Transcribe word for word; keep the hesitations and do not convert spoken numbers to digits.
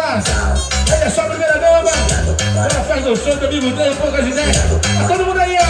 lá. Ele é só a primeira dama. Ela faz o show do amigo dele, poucas ideias. Tá todo mundo aí, ó.